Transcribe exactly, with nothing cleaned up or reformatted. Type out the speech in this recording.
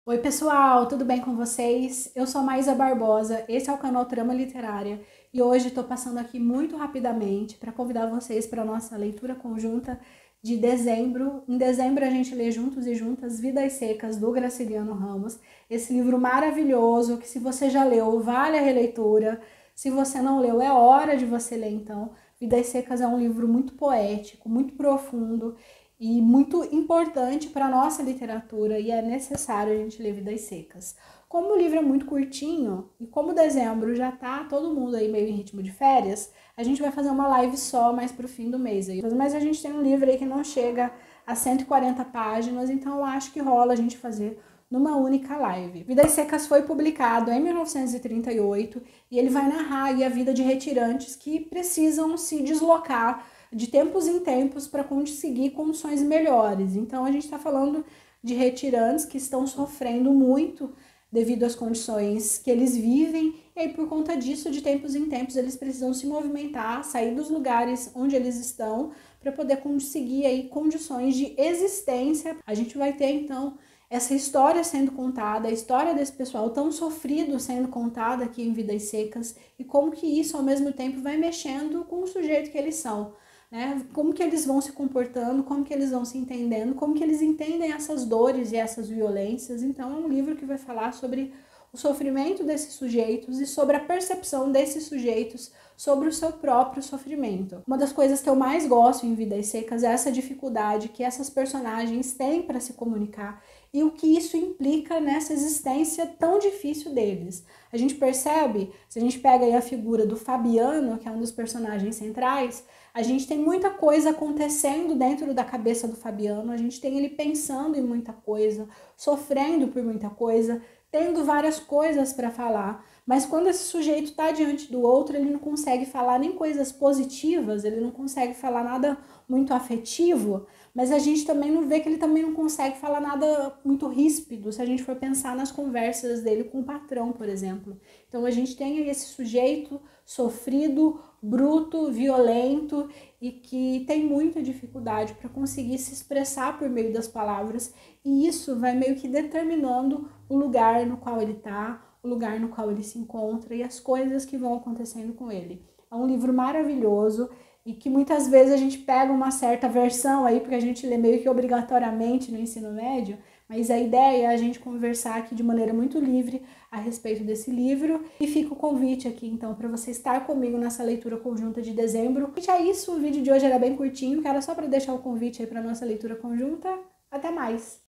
Oi pessoal, tudo bem com vocês? Eu sou Maísa Barbosa, esse é o canal Trama Literária e hoje estou passando aqui muito rapidamente para convidar vocês para a nossa leitura conjunta de dezembro. Em dezembro a gente lê juntos e juntas Vidas Secas, do Graciliano Ramos, esse livro maravilhoso que, se você já leu, vale a releitura. Se você não leu, é hora de você ler então. Vidas Secas é um livro muito poético, muito profundo e muito importante para a nossa literatura, e é necessário a gente ler Vidas Secas. Como o livro é muito curtinho, e como dezembro já tá todo mundo aí meio em ritmo de férias, a gente vai fazer uma live só mais pro fim do mês aí. Mas a gente tem um livro aí que não chega a cento e quarenta páginas, então eu acho que rola a gente fazer numa única live. Vidas Secas foi publicado em mil novecentos e trinta e oito e ele vai narrar aí a vida de retirantes que precisam se deslocar de tempos em tempos para conseguir condições melhores. Então a gente está falando de retirantes que estão sofrendo muito devido às condições que eles vivem, e aí por conta disso, de tempos em tempos, eles precisam se movimentar, sair dos lugares onde eles estão para poder conseguir aí condições de existência. A gente vai ter então essa história sendo contada, a história desse pessoal tão sofrido sendo contada aqui em Vidas Secas, e como que isso ao mesmo tempo vai mexendo com o sujeito que eles são. Né? Como que eles vão se comportando, como que eles vão se entendendo, como que eles entendem essas dores e essas violências. Então é um livro que vai falar sobre o sofrimento desses sujeitos e sobre a percepção desses sujeitos sobre o seu próprio sofrimento. Uma das coisas que eu mais gosto em Vidas Secas é essa dificuldade que essas personagens têm para se comunicar e o que isso implica nessa existência tão difícil deles. A gente percebe, se a gente pega aí a figura do Fabiano, que é um dos personagens centrais, a gente tem muita coisa acontecendo dentro da cabeça do Fabiano, a gente tem ele pensando em muita coisa, sofrendo por muita coisa, tendo várias coisas para falar, mas quando esse sujeito está diante do outro, ele não consegue falar nem coisas positivas, ele não consegue falar nada muito afetivo, mas a gente também não vê que ele também não consegue falar nada muito ríspido, se a gente for pensar nas conversas dele com o patrão, por exemplo. Então a gente tem esse sujeito sofrido, bruto, violento e que tem muita dificuldade para conseguir se expressar por meio das palavras, e isso vai meio que determinando o lugar no qual ele está, o lugar no qual ele se encontra e as coisas que vão acontecendo com ele. É um livro maravilhoso e que muitas vezes a gente pega uma certa versão aí, porque a gente lê meio que obrigatoriamente no ensino médio, mas a ideia é a gente conversar aqui de maneira muito livre a respeito desse livro. E fica o convite aqui então para você estar comigo nessa leitura conjunta de dezembro. E é isso, o vídeo de hoje era bem curtinho, que era só para deixar o convite aí para nossa leitura conjunta. Até mais!